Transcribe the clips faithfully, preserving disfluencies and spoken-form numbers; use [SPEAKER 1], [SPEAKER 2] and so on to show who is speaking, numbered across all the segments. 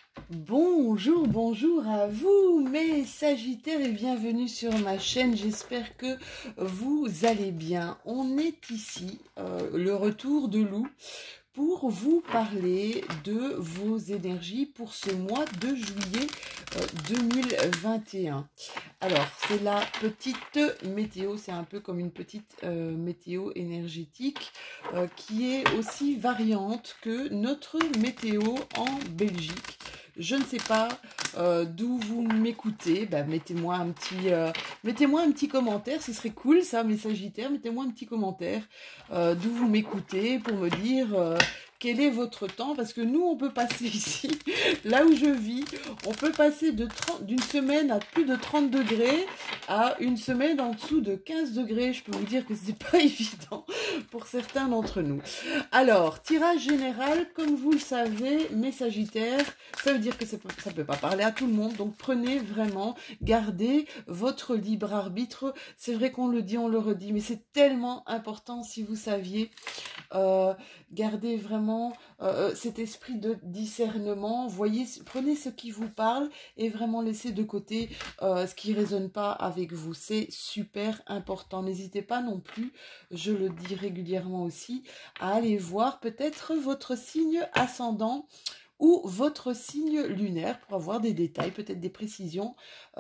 [SPEAKER 1] Bonjour, bonjour à vous mes Sagittaires et bienvenue sur ma chaîne, j'espère que vous allez bien. On est ici, euh, le retour de Lou, pour vous parler de vos énergies pour ce mois de juillet euh, deux mille vingt et un. Alors, c'est la petite météo, c'est un peu comme une petite euh, météo énergétique euh, qui est aussi variante que notre météo en Belgique. Je ne sais pas euh, d'où vous m'écoutez, bah, mettez-moi un petit, euh, mettez-moi un petit commentaire, ce serait cool ça, mes Sagittaires, mettez-moi un petit commentaire euh, d'où vous m'écoutez pour me dire euh, quel est votre temps, parce que nous on peut passer ici, là où je vis, on peut passer de trente d'une semaine à plus de trente degrés à une semaine en dessous de quinze degrés. Je peux vous dire que c'est pas évident pour certains d'entre nous. Alors, tirage général, comme vous le savez, mes Sagittaires, ça veut dire que ça ne peut pas parler à tout le monde, donc prenez vraiment, gardez votre libre arbitre. C'est vrai qu'on le dit, on le redit, mais c'est tellement important si vous saviez. Euh, gardez vraiment euh, cet esprit de discernement, voyez, prenez ce qui vous parle et vraiment laissez de côté euh, ce qui ne résonne pas avec vous. C'est super important. N'hésitez pas non plus, je le dis régulièrement aussi, à aller voir peut-être votre signe ascendant ou votre signe lunaire pour avoir des détails, peut-être des précisions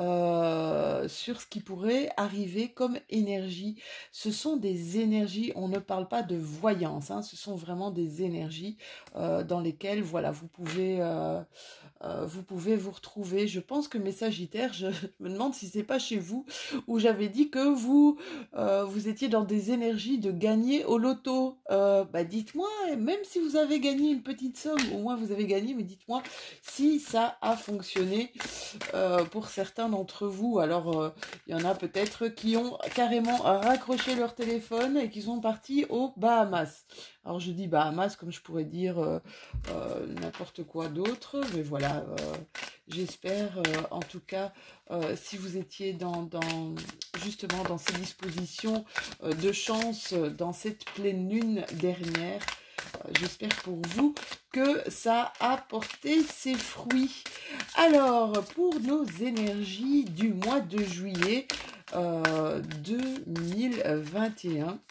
[SPEAKER 1] euh, sur ce qui pourrait arriver comme énergie. Ce sont des énergies, on ne parle pas de voyance, hein, ce sont vraiment des énergies euh, dans lesquelles voilà, vous pouvez... Euh, euh, vous pouvez vous retrouver. Je pense que mes Sagittaires, je me demande si c'est pas chez vous où j'avais dit que vous euh, vous étiez dans des énergies de gagner au loto. Euh, bah dites-moi, même si vous avez gagné une petite somme, au moins vous avez gagné, mais dites-moi si ça a fonctionné euh, pour certains d'entre vous. Alors euh, il y en a peut-être qui ont carrément raccroché leur téléphone et qui sont partis aux Bahamas. Alors je dis Bahamas comme je pourrais dire euh, euh, n'importe quoi d'autre, mais voilà, euh, j'espère euh, en tout cas euh, si vous étiez dans, dans justement dans ces dispositions euh, de chance euh, dans cette pleine lune dernière, euh, j'espère pour vous que ça a porté ses fruits. Alors pour nos énergies du mois de juillet euh, deux mille vingt et un,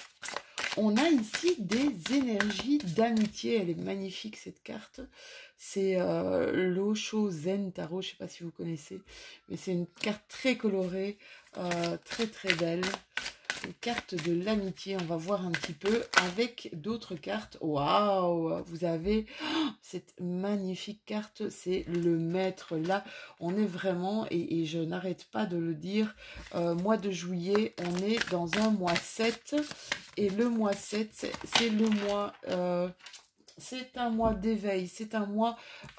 [SPEAKER 1] on a ici des énergies d'amitié. Elle est magnifique cette carte. C'est euh, l'Osho Zen Tarot. Je ne sais pas si vous connaissez, mais c'est une carte très colorée, euh, très très belle. Une carte de l'amitié. On va voir un petit peu avec d'autres cartes. Waouh! Vous avez oh, cette magnifique carte. C'est le maître. Là, on est vraiment, et, et je n'arrête pas de le dire, euh, mois de juillet, on est dans un mois sept. Et le mois sept, c'est le mois... Euh, c'est un mois d'éveil, c'est un mois,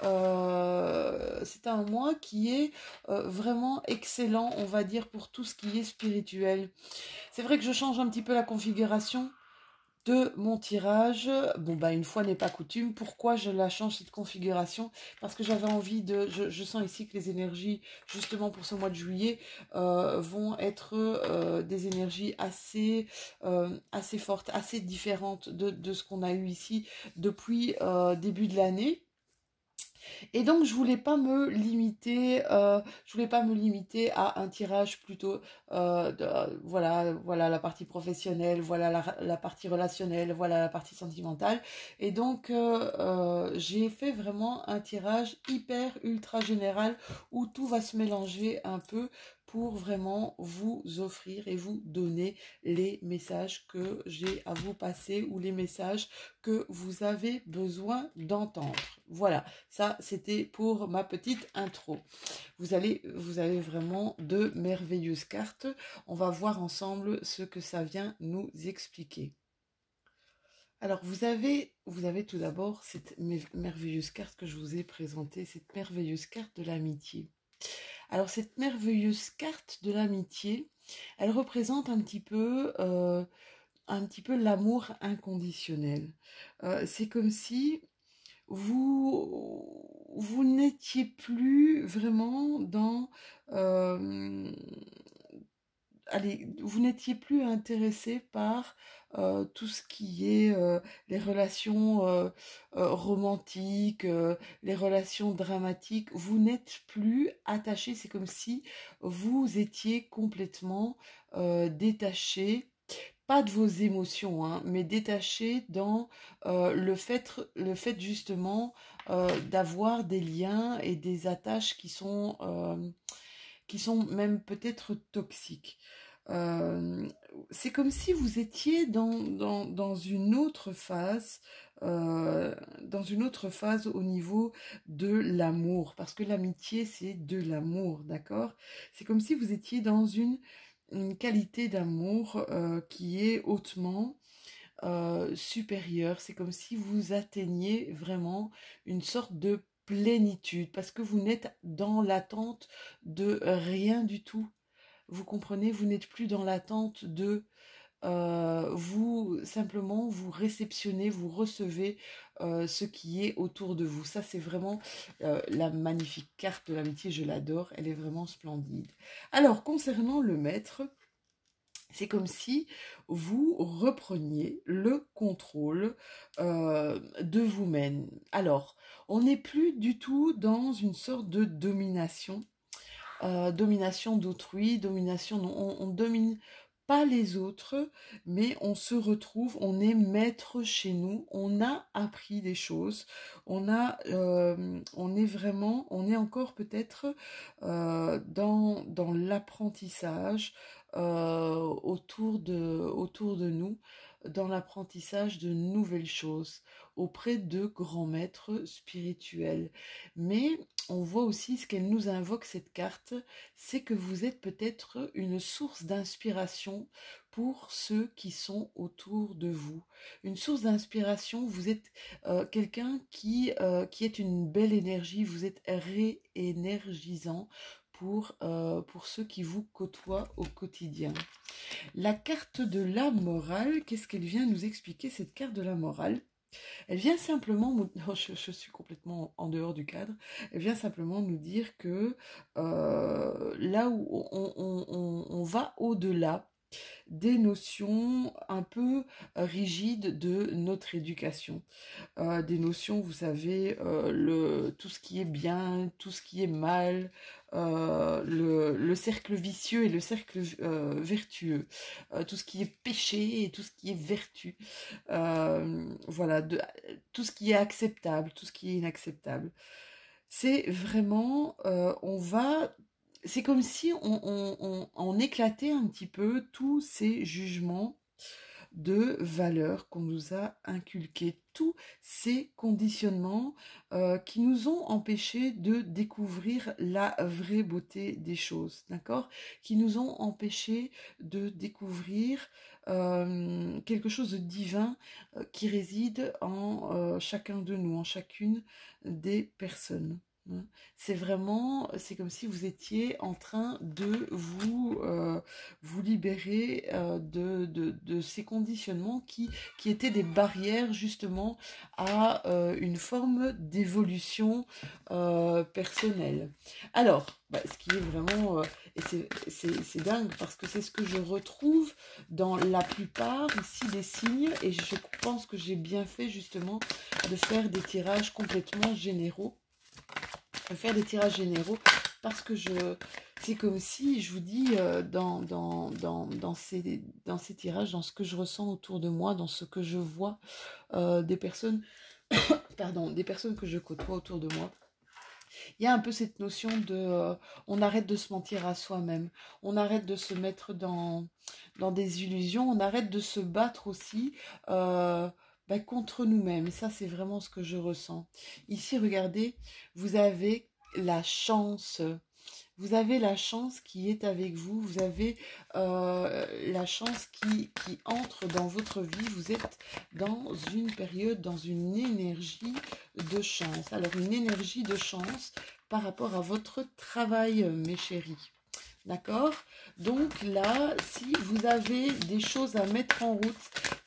[SPEAKER 1] euh, c'est un mois qui est euh, vraiment excellent, on va dire, pour tout ce qui est spirituel. C'est vrai que je change un petit peu la configuration de mon tirage. Bon, bah, une fois n'est pas coutume. Pourquoi je la change cette configuration? Parce que j'avais envie de... Je, je sens ici que les énergies, justement pour ce mois de juillet, euh, vont être euh, des énergies assez, euh, assez fortes, assez différentes de, de ce qu'on a eu ici depuis euh, début de l'année. Et donc je voulais pas me limiter, euh, je voulais pas me limiter à un tirage plutôt, euh, de, voilà, voilà la partie professionnelle, voilà la, la partie relationnelle, voilà la partie sentimentale. Et donc euh, euh, j'ai fait vraiment un tirage hyper ultra général où tout va se mélanger un peu pour vraiment vous offrir et vous donner les messages que j'ai à vous passer ou les messages que vous avez besoin d'entendre. Voilà. Ça, c'était pour ma petite intro. Vous allez, vous avez vraiment de merveilleuses cartes. On va voir ensemble ce que ça vient nous expliquer. Alors, vous avez, vous avez tout d'abord cette merveilleuse carte que je vous ai présentée, cette merveilleuse carte de l'amitié. Alors, cette merveilleuse carte de l'amitié, elle représente un petit peu... Euh, un petit peu l'amour inconditionnel. Euh, c'est comme si vous, vous n'étiez plus vraiment dans... Euh, allez, vous n'étiez plus intéressé par euh, tout ce qui est euh, les relations euh, euh, romantiques, euh, les relations dramatiques. Vous n'êtes plus attaché. C'est comme si vous étiez complètement euh, détaché, pas de vos émotions, hein, mais détaché dans euh, le fait, le fait justement euh, d'avoir des liens et des attaches qui sont, euh, qui sont même peut-être toxiques. Euh, c'est comme si vous étiez dans, dans, dans une autre phase, euh, dans une autre phase au niveau de l'amour, parce que l'amitié, c'est de l'amour, d'accord? C'est comme si vous étiez dans une, une qualité d'amour euh, qui est hautement euh, supérieure. C'est comme si vous atteigniez vraiment une sorte de plénitude, parce que vous n'êtes dans l'attente de rien du tout. Vous comprenez, vous n'êtes plus dans l'attente de euh, vous, simplement, vous réceptionnez, vous recevez euh, ce qui est autour de vous. Ça, c'est vraiment euh, la magnifique carte de l'amitié, je l'adore, elle est vraiment splendide. Alors, concernant le maître, c'est comme si vous repreniez le contrôle euh, de vous-même. Alors, on n'est plus du tout dans une sorte de domination, euh, domination d'autrui, domination, non, on, on domine pas les autres, mais on se retrouve, on est maître chez nous, on a appris des choses, on a, euh, on est vraiment, on est encore peut-être euh, dans, dans l'apprentissage euh, autour de, autour de nous, dans l'apprentissage de nouvelles choses auprès de grands maîtres spirituels. Mais on voit aussi ce qu'elle nous invoque, cette carte, c'est que vous êtes peut-être une source d'inspiration pour ceux qui sont autour de vous. Une source d'inspiration, vous êtes euh, quelqu'un qui, euh, qui est une belle énergie, vous êtes réénergisant pour, euh, pour ceux qui vous côtoient au quotidien. La carte de la morale, qu'est-ce qu'elle vient nous expliquer, cette carte de la morale ? Elle vient simplement, nous... oh, je, je suis complètement en dehors du cadre, elle vient simplement nous dire que euh, là où on, on, on, on va au-delà des notions un peu rigides de notre éducation. Euh, des notions, vous savez, euh, le, tout ce qui est bien, tout ce qui est mal, euh, le, le cercle vicieux et le cercle euh, vertueux, euh, tout ce qui est péché et tout ce qui est vertu, euh, voilà, de, tout ce qui est acceptable, tout ce qui est inacceptable. C'est vraiment, euh, on va... C'est comme si on, on, on, on éclatait un petit peu tous ces jugements de valeurs qu'on nous a inculqués, tous ces conditionnements euh, qui nous ont empêchés de découvrir la vraie beauté des choses, d'accord ? Qui nous ont empêchés de découvrir euh, quelque chose de divin euh, qui réside en euh, chacun de nous, en chacune des personnes. C'est vraiment, c'est comme si vous étiez en train de vous, euh, vous libérer euh, de, de, de ces conditionnements qui, qui étaient des barrières justement à euh, une forme d'évolution euh, personnelle. Alors, bah, ce qui est vraiment, euh, et c'est dingue parce que c'est ce que je retrouve dans la plupart ici des signes, et je pense que j'ai bien fait justement de faire des tirages complètement généraux. Faire des tirages généraux parce que je c'est comme si je vous dis euh, dans, dans, dans, dans, ces, dans ces tirages, dans ce que je ressens autour de moi, dans ce que je vois euh, des personnes pardon, des personnes que je côtoie autour de moi, il y a un peu cette notion de euh, on arrête de se mentir à soi-même, on arrête de se mettre dans, dans des illusions, on arrête de se battre aussi euh, bah, contre nous-mêmes. Et ça, c'est vraiment ce que je ressens. Ici, regardez, vous avez la chance. Vous avez la chance qui est avec vous, vous avez euh, la chance qui, qui entre dans votre vie, vous êtes dans une période, dans une énergie de chance. Alors une énergie de chance par rapport à votre travail, mes chéris. D'accord? Donc là, si vous avez des choses à mettre en route,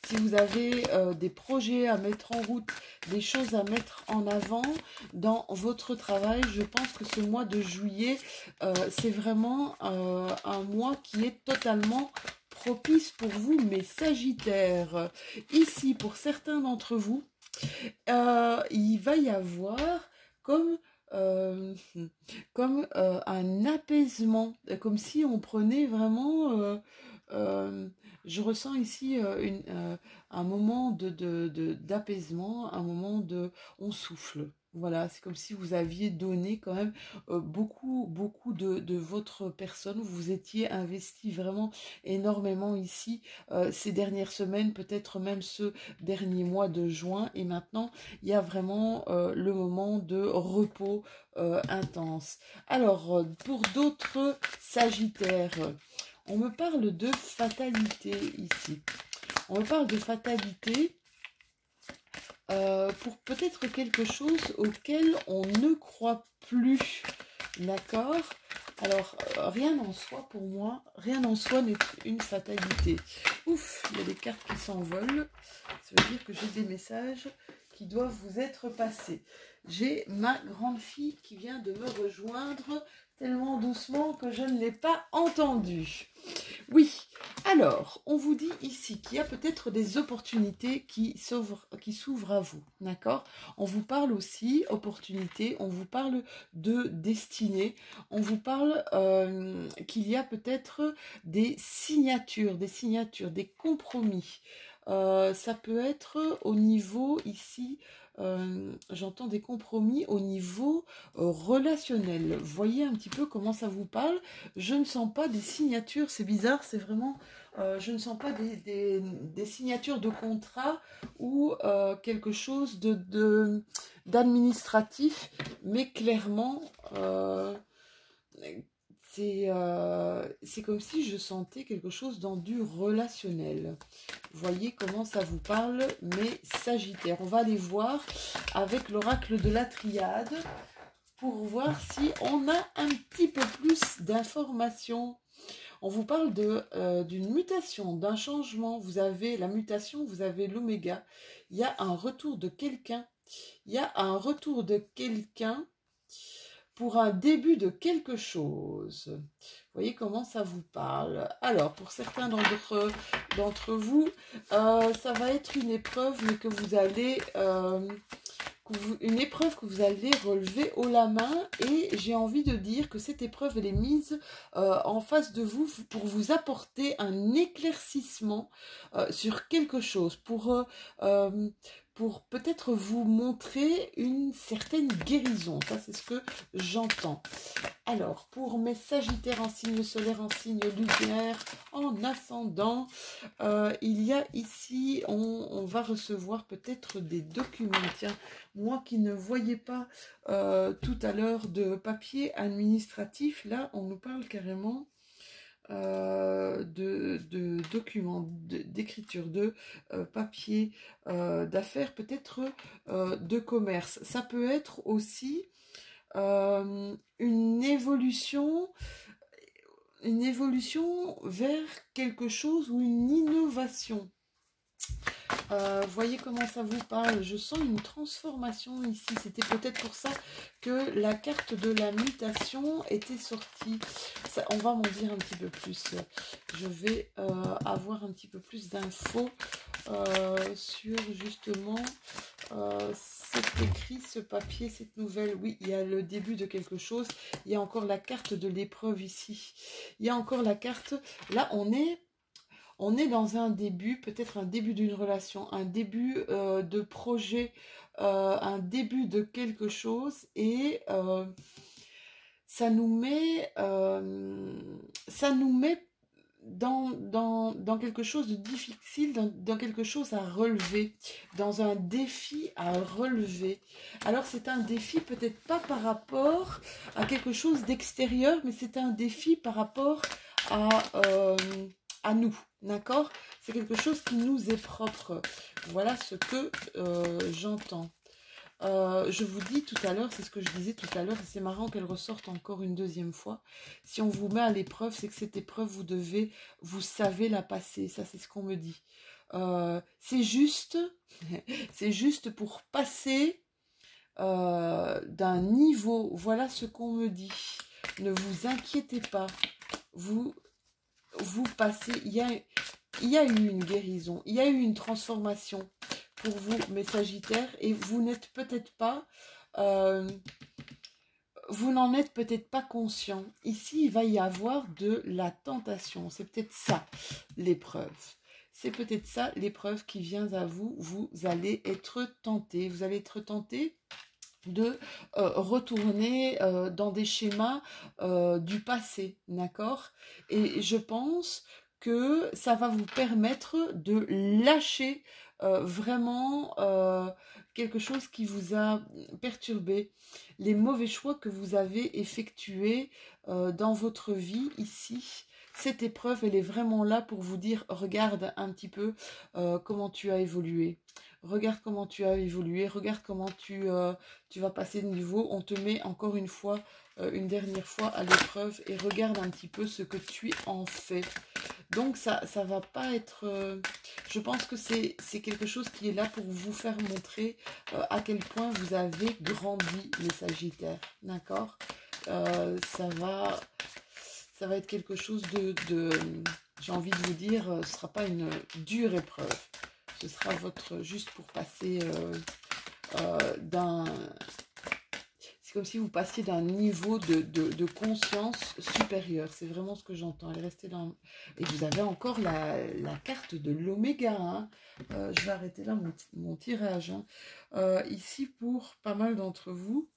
[SPEAKER 1] si vous avez euh, des projets à mettre en route, des choses à mettre en avant dans votre travail, je pense que ce mois de juillet, euh, c'est vraiment euh, un mois qui est totalement propice pour vous, mes Sagittaires. Ici, pour certains d'entre vous, euh, il va y avoir comme, euh, comme euh, un apaisement, comme si on prenait vraiment... Euh, euh, je ressens ici euh, une, euh, un moment de, de, de, d'apaisement, un moment de... On souffle. Voilà, c'est comme si vous aviez donné quand même euh, beaucoup, beaucoup de, de votre personne. Vous étiez investi vraiment énormément ici euh, ces dernières semaines, peut-être même ce dernier mois de juin. Et maintenant, il y a vraiment euh, le moment de repos euh, intense. Alors, euh, pour d'autres Sagittaires, on me parle de fatalité ici. On me parle de fatalité euh, pour peut-être quelque chose auquel on ne croit plus. D'accord? Alors, euh, rien en soi pour moi, rien en soi n'est une fatalité. Ouf, il y a des cartes qui s'envolent. Ça veut dire que j'ai des messages qui doivent vous être passés. J'ai ma grande fille qui vient de me rejoindre tellement doucement que je ne l'ai pas entendue. Oui, alors, on vous dit ici qu'il y a peut-être des opportunités qui s'ouvrent, qui s'ouvrent à vous, d'accord? On vous parle aussi opportunités, on vous parle de destinée, on vous parle euh, qu'il y a peut-être des signatures, des signatures, des compromis. Euh, ça peut être au niveau ici, euh, j'entends des compromis au niveau euh, relationnel. Voyez un petit peu comment ça vous parle. Je ne sens pas des signatures, c'est bizarre, c'est vraiment, euh, je ne sens pas des, des, des signatures de contrat ou euh, quelque chose de, de, d'administratif, mais clairement, euh, c'est euh, c'est comme si je sentais quelque chose dans du relationnel. Voyez comment ça vous parle, mes Sagittaires. On va aller voir avec l'oracle de la triade pour voir si on a un petit peu plus d'informations. On vous parle de euh, d'une mutation, d'un changement. Vous avez la mutation, vous avez l'oméga. Il y a un retour de quelqu'un. Il y a un retour de quelqu'un pour un début de quelque chose. Vous voyez comment ça vous parle. Alors, pour certains d'entre d'entre vous, euh, ça va être une épreuve, mais que vous allez... Euh, une épreuve que vous allez relever haut la main, et j'ai envie de dire que cette épreuve elle est mise euh, en face de vous pour vous apporter un éclaircissement euh, sur quelque chose, pour, euh, euh, pour peut-être vous montrer une certaine guérison. Ça c'est ce que j'entends. Alors, pour mes Sagittaires en signe solaire, en signe lunaire, en ascendant, euh, il y a ici, on, on va recevoir peut-être des documents. Tiens, moi qui ne voyais pas euh, tout à l'heure de papier administratif, là, on nous parle carrément euh, de, de documents, d'écriture, de, de euh, papier, euh, d'affaires, peut-être euh, de commerce. Ça peut être aussi... Euh, une évolution, une évolution vers quelque chose ou une innovation. Euh, voyez comment ça vous parle. Je sens une transformation ici. C'était peut-être pour ça que la carte de la mutation était sortie. Ça, on va m'en dire un petit peu plus. Je vais euh, avoir un petit peu plus d'infos euh, sur justement euh, cet écrit, ce papier, cette nouvelle. Oui, il y a le début de quelque chose. Il y a encore la carte de l'épreuve ici. Il y a encore la carte. Là, on est... On est dans un début, peut-être un début d'une relation, un début euh, de projet, euh, un début de quelque chose, et euh, ça nous met, euh, ça nous met dans, dans, dans quelque chose de difficile, dans, dans quelque chose à relever, dans un défi à relever. Alors c'est un défi peut-être pas par rapport à quelque chose d'extérieur, mais c'est un défi par rapport à... Euh, à nous, d'accord? C'est quelque chose qui nous est propre. Voilà ce que euh, j'entends. Euh, je vous dis tout à l'heure, c'est ce que je disais tout à l'heure, et c'est marrant qu'elle ressorte encore une deuxième fois. Si on vous met à l'épreuve, c'est que cette épreuve, vous devez, vous savez la passer. Ça, c'est ce qu'on me dit. Euh, c'est juste, c'est juste pour passer euh, d'un niveau. Voilà ce qu'on me dit. Ne vous inquiétez pas. Vous, vous passez. Il y a, il y a eu une guérison. Il y a eu une transformation pour vous, mes Sagittaires, et vous n'êtes peut-être pas. Euh, Vous n'en êtes peut-être pas conscient. Ici, il va y avoir de la tentation. C'est peut-être ça, l'épreuve. C'est peut-être ça, l'épreuve qui vient à vous. Vous allez être tenté. Vous allez être tenté de euh, retourner euh, dans des schémas euh, du passé, d'accord? Et je pense que ça va vous permettre de lâcher euh, vraiment euh, quelque chose qui vous a perturbé, les mauvais choix que vous avez effectués euh, dans votre vie ici. Cette épreuve, elle est vraiment là pour vous dire, regarde un petit peu euh, comment tu as évolué. Regarde comment tu as évolué, regarde comment tu, euh, tu vas passer de niveau. On te met encore une fois, euh, une dernière fois à l'épreuve et regarde un petit peu ce que tu en fais. Donc ça ça va pas être... Euh, je pense que c'est quelque chose qui est là pour vous faire montrer euh, à quel point vous avez grandi, les Sagittaires. D'accord euh, ça va... Ça va être quelque chose de... de j'ai envie de vous dire, ce ne sera pas une dure épreuve. Ce sera votre... juste pour passer euh, euh, d'un... C'est comme si vous passiez d'un niveau de, de, de conscience supérieur. C'est vraiment ce que j'entends. Elle est restée dans... Et vous avez encore la, la carte de l'oméga. Hein. Euh, je vais arrêter là mon, mon tirage. Hein. Euh, ici, pour pas mal d'entre vous,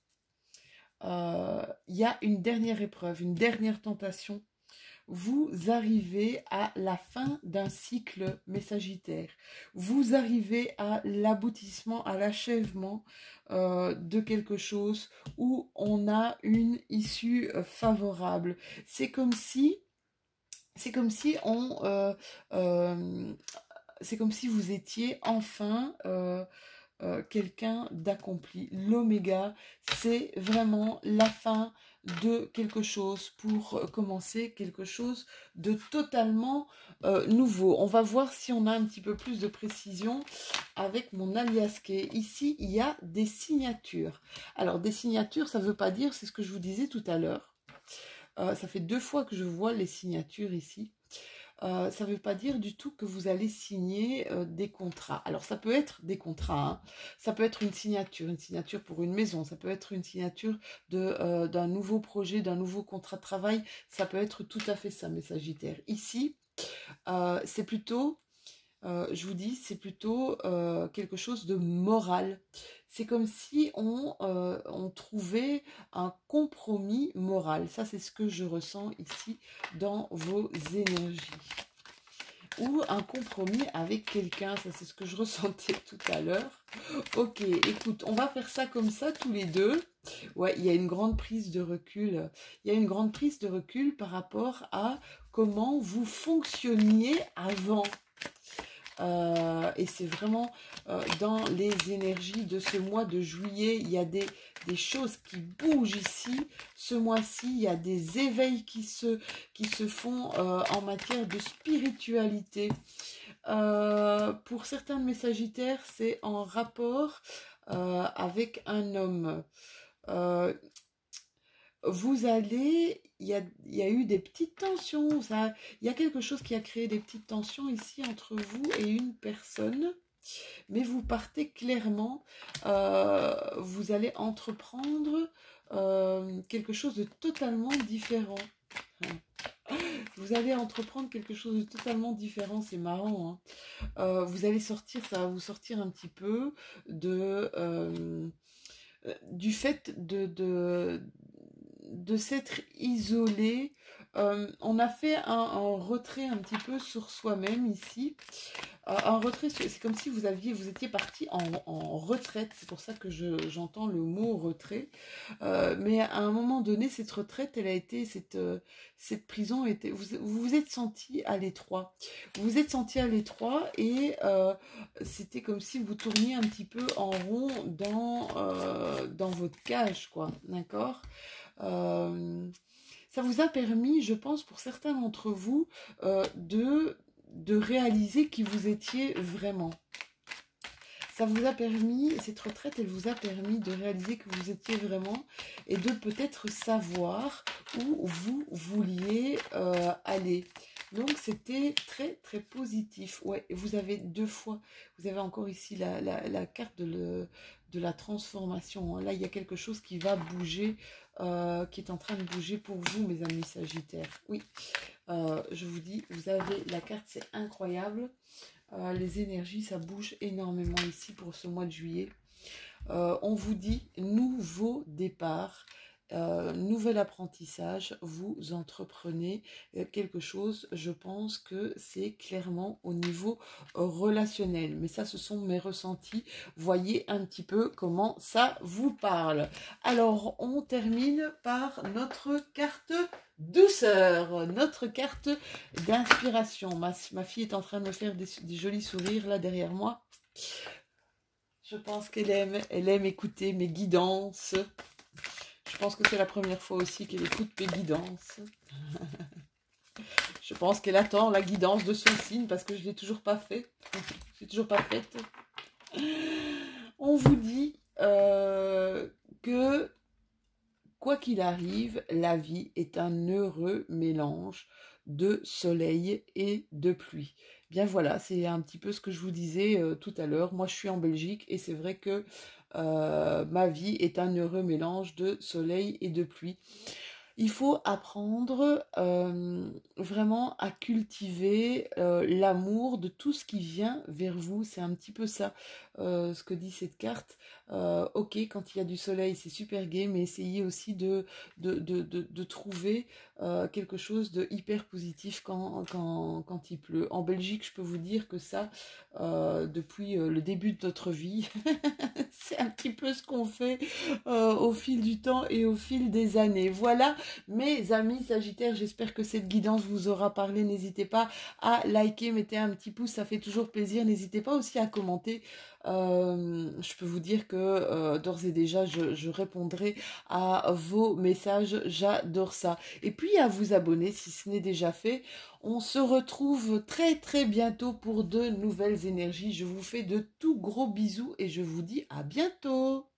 [SPEAKER 1] il euh, y a une dernière épreuve, une dernière tentation. Vous arrivez à la fin d'un cycle, mes Sagittaires. Vous arrivez à l'aboutissement, à l'achèvement euh, de quelque chose où on a une issue euh, favorable. C'est comme si, c'est comme si on, euh, euh, c'est comme si vous étiez enfin euh, euh, quelqu'un d'accompli. L'oméga, c'est vraiment la fin de quelque chose pour commencer quelque chose de totalement euh, nouveau. On va voir si on a un petit peu plus de précision avec mon alias Kay. Ici, il y a des signatures. Alors, des signatures, ça ne veut pas dire, c'est ce que je vous disais tout à l'heure. Euh, ça fait deux fois que je vois les signatures ici. Euh, ça ne veut pas dire du tout que vous allez signer euh, des contrats. Alors, ça peut être des contrats, hein. Ça peut être une signature, une signature pour une maison, ça peut être une signature de, euh, d'un nouveau projet, d'un nouveau contrat de travail, ça peut être tout à fait ça, mes Sagittaires. Ici, euh, c'est plutôt, euh, je vous dis, c'est plutôt euh, quelque chose de moral. C'est comme si on, euh, on trouvait un compromis moral. Ça, c'est ce que je ressens ici dans vos énergies. Ou un compromis avec quelqu'un. Ça, c'est ce que je ressentais tout à l'heure. Ok, écoute, on va faire ça comme ça tous les deux. Ouais, il y a une grande prise de recul. Il y a une grande prise de recul par rapport à comment vous fonctionniez avant. Euh, et c'est vraiment euh, dans les énergies de ce mois de juillet, il y a des, des choses qui bougent ici. Ce mois-ci, il y a des éveils qui se, qui se font euh, en matière de spiritualité. Euh, pour certains de mes Sagittaires, c'est en rapport euh, avec un homme. Euh, vous allez, il y a, il y a eu des petites tensions, ça, il y a quelque chose qui a créé des petites tensions ici entre vous et une personne, mais vous partez clairement, euh, vous allez entreprendre euh, quelque chose de totalement différent. Vous allez entreprendre quelque chose de totalement différent, c'est marrant. Hein. Euh, vous allez sortir, ça va vous sortir un petit peu de... Euh, du fait de, de, de s'être isolé. Euh, on a fait un, un retrait un petit peu sur soi-même ici. Euh, un retrait, c'est comme si vous aviez, vous étiez parti en, en retraite. C'est pour ça que j'entends le mot retrait. Euh, mais à un moment donné, cette retraite, elle a été, cette, euh, cette prison, était, vous, vous vous êtes senti à l'étroit. Vous vous êtes senti à l'étroit et euh, c'était comme si vous tourniez un petit peu en rond dans, euh, dans votre cage, quoi. D'accord ? Euh, ça vous a permis, je pense, pour certains d'entre vous, euh, de de réaliser qui vous étiez vraiment. Ça vous a permis, cette retraite, elle vous a permis de réaliser que vous étiez vraiment et de peut-être savoir où vous vouliez euh, aller. Donc, c'était très, très positif. Ouais, vous avez deux fois, vous avez encore ici la, la, la carte de, le, de la transformation. Là, il y a quelque chose qui va bouger, euh, qui est en train de bouger pour vous, mes amis Sagittaires. Oui, euh, je vous dis, vous avez la carte, c'est incroyable. Euh, les énergies, ça bouge énormément ici pour ce mois de juillet. Euh, on vous dit nouveau départ, euh, nouvel apprentissage, vous entreprenez quelque chose. Je pense que c'est clairement au niveau relationnel. Mais ça, ce sont mes ressentis. Voyez un petit peu comment ça vous parle. Alors, on termine par notre carte douceur, notre carte d'inspiration. Ma, ma fille est en train de me faire des, des jolis sourires là derrière moi. Je pense qu'elle aime, elle aime écouter mes guidances. Je pense que c'est la première fois aussi qu'elle écoute mes guidances. Je pense qu'elle attend la guidance de son signe parce que je ne l'ai toujours pas fait. Je l'ai toujours pas faite. On vous dit euh, que quoi qu'il arrive, la vie est un heureux mélange de soleil et de pluie. Bien voilà, c'est un petit peu ce que je vous disais euh, tout à l'heure. Moi, je suis en Belgique et c'est vrai que euh, ma vie est un heureux mélange de soleil et de pluie. Il faut apprendre euh, vraiment à cultiver euh, l'amour de tout ce qui vient vers vous. C'est un petit peu ça, euh, ce que dit cette carte. Euh, ok, quand il y a du soleil, c'est super gai, mais essayez aussi de, de, de, de, de trouver euh, quelque chose de hyper positif quand, quand, quand il pleut. En Belgique, je peux vous dire que ça, euh, depuis euh, le début de notre vie, c'est un petit peu ce qu'on fait euh, au fil du temps et au fil des années. Voilà. Mes amis Sagittaires, j'espère que cette guidance vous aura parlé. N'hésitez pas à liker, mettez un petit pouce, ça fait toujours plaisir. N'hésitez pas aussi à commenter. Euh, je peux vous dire que euh, d'ores et déjà, je, je répondrai à vos messages. J'adore ça. Et puis à vous abonner si ce n'est déjà fait. On se retrouve très très bientôt pour de nouvelles énergies. Je vous fais de tout gros bisous et je vous dis à bientôt.